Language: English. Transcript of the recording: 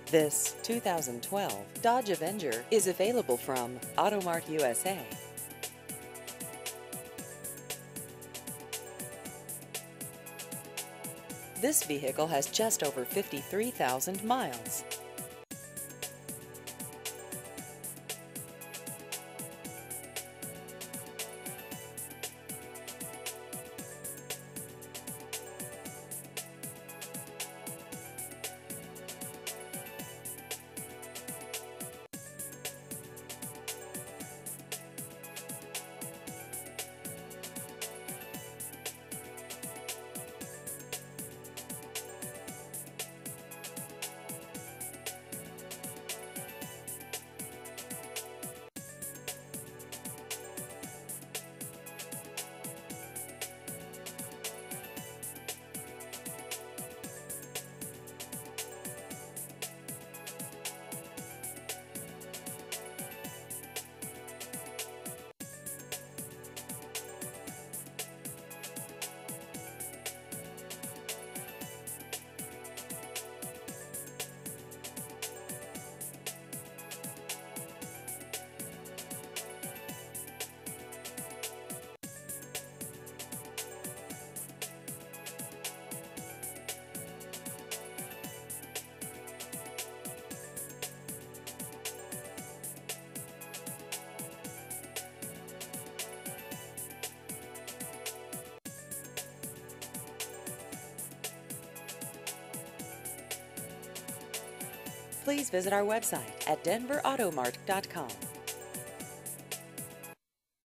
This 2012 Dodge Avenger is available from Auto Mart USA. This vehicle has just over 53,000 miles. Please visit our website at denverautomart.com.